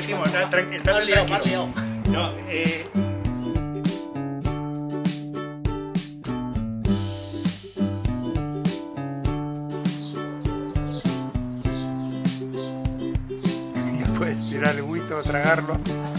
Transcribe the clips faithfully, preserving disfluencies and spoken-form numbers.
repetimos, tranquilo, está tranquilo. No, eh... Ya puedes tirar el huito o tragarlo.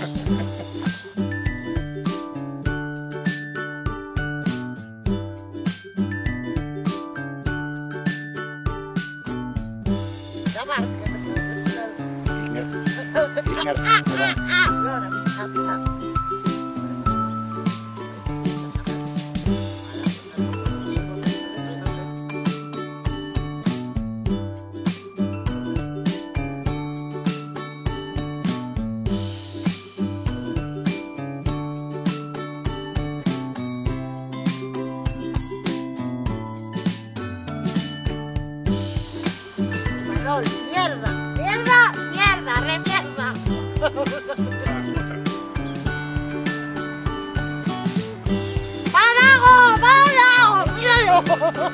Mierda, mierda, mierda, re mierda. ¡Parago, parago! ¡Míralo!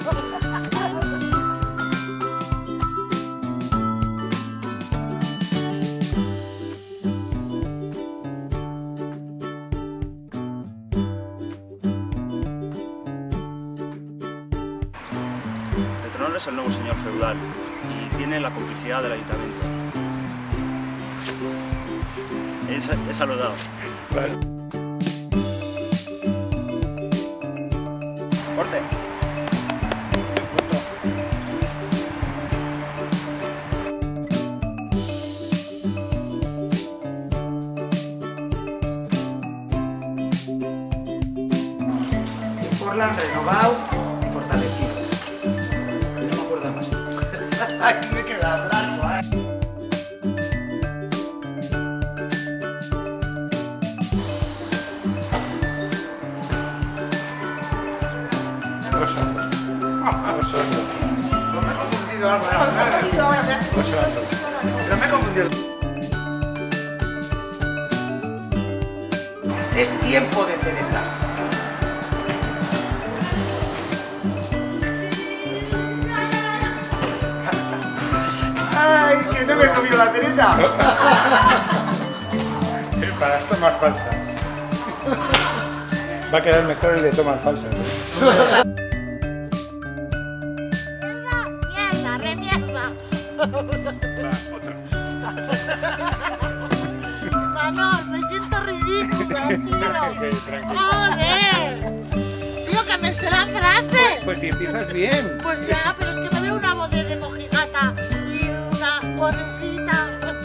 Petronor es el nuevo señor feudal y tiene la complicidad del ayuntamiento. Es, es saludado. Vale. Corte. Portland renovado y fortalecido. No me acuerdo más. Aquí me queda blanco, ¿eh? Osondo. Osondo. No me he confundido algo. No me he confundido ahora. Osondo. Pero me he confundido. Es tiempo de cerezas. ¡Ay, que no me he comido la cereza! Para las tomas falsas. Va a quedar mejor el de tomas falsas. Mierda, mierda, re mierda. Va, otro. Manol, me siento ridícula, tío. Sí, tranquilo. ¡Joder! Tío, que me sé la frase. Pues si empiezas bien. Pues ya, pero es que me veo una voz de mojigata y una vocecita.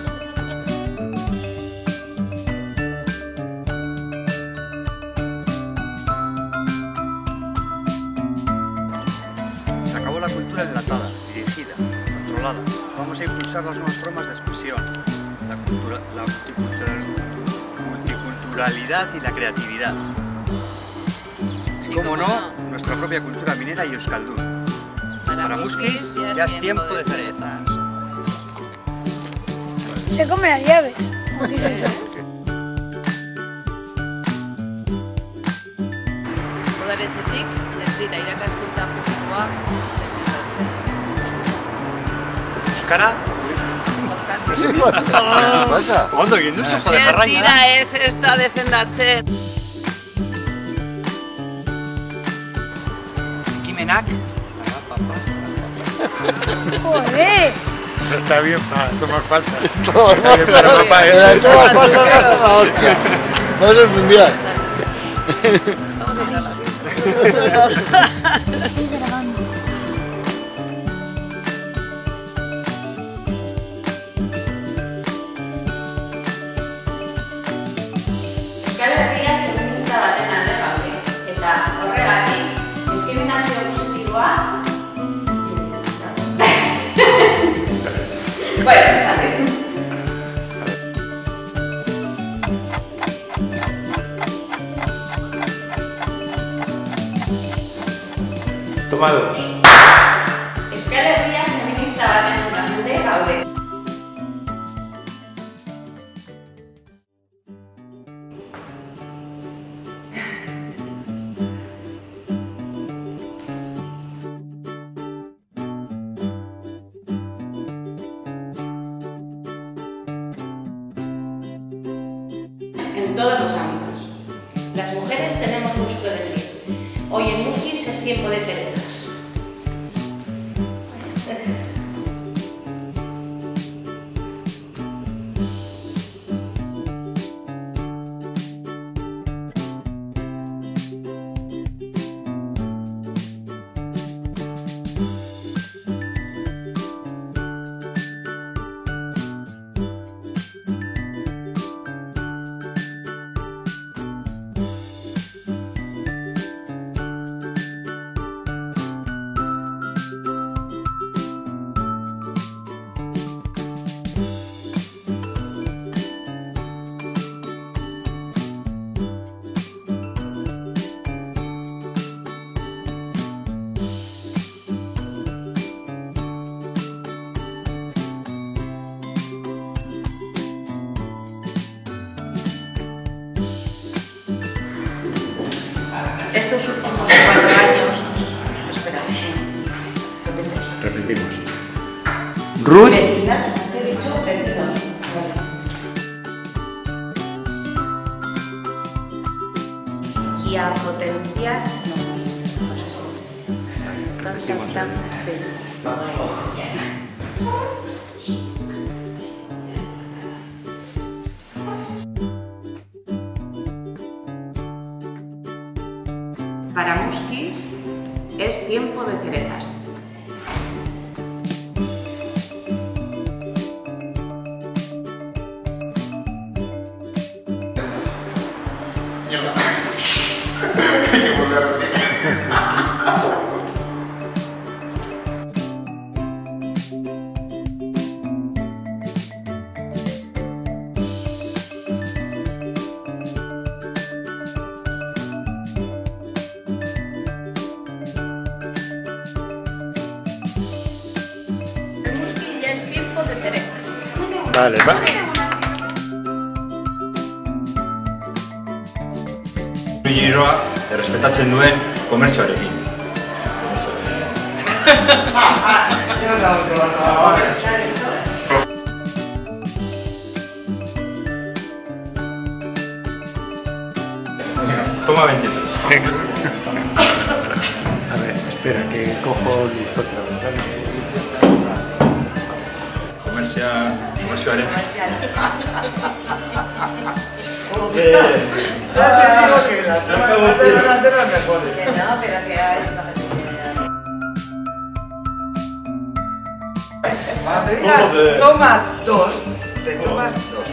Se acabó la cultura enlatada, dirigida, controlada. Vamos a impulsar las nuevas formas de expresión, la, cultura, la multicultural, multiculturalidad y la creatividad. Y como no, nuestra propia cultura minera y euskaldun. Para Muskis ya es tiempo de cerezas. Se come las llaves. Udaletxetik ez dira irakaskuntza publikoa Euskara? ¿Qué pasa? Ondo egin duzu, jode, ez jarraina. dira ez ez da defendatzen. Ekimenak. Joder. Está bien para tomar falsas. Tomas Está bien para falsas. papá Eh, eso. tomas falsas, vas a la hostia. Vas al mundial. Vamos a ir a la Euskal Herria feminista baten alde gaude, eta horregatik diskriminazio positiboa. Bueno, vale. Toma dos. Euskal Herria feminista baten alde gaude. en todos los ámbitos. Las mujeres tenemos mucho que decir. Hoy en Muskis es tiempo de cerezas. Estos últimos cuatro años... Espera. Repetimos. Ruth. Vecina, te he dicho vecino. Y a potenciar... No, no sé si... Tan, tan, tan... Sí. Para Muskis es tiempo de cerezas. Mierda. Hay que volver a repetir. Es tiempo de cerezas. Vale, vale. Giroa, errespetatzen duen komertzioarekin. Toma veintitrés. A ver, espera, que cojo luz otra vez, ¿vale? Komertzia... komertzioaren... Joder. Ya te digo que las tomas de las de las mejores. Que no, pero que hay mucha gente que... Cuando te diga toma dos, te tomas dos.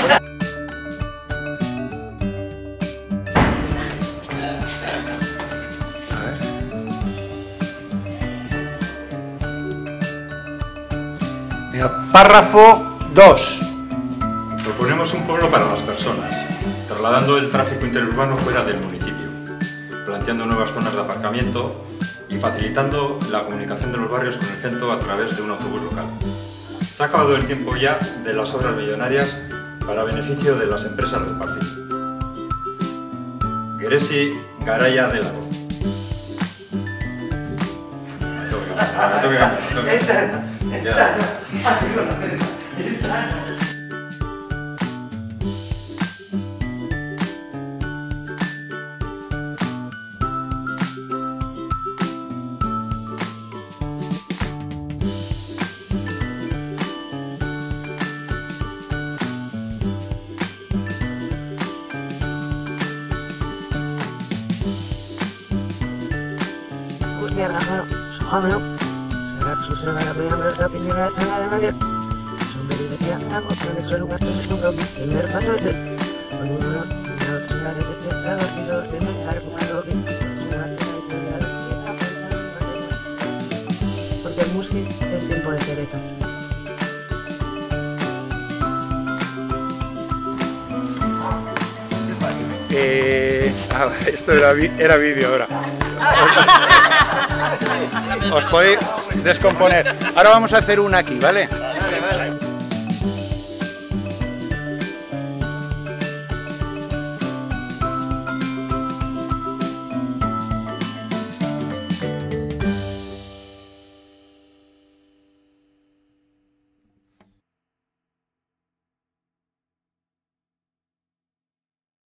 Párrafo dos. Proponemos un pueblo para las personas, trasladando el tráfico interurbano fuera del municipio, planteando nuevas zonas de aparcamiento y facilitando la comunicación de los barrios con el centro a través de un autobús local. Se ha acabado el tiempo ya de las obras millonarias para beneficio de las empresas del partido. Geresi Garaia delago. Porque el Muskis es tiempo de cerezas. Eh, ah, esto era, era vídeo ahora. Os podéis descomponer. Ahora vamos a hacer una aquí, ¿vale?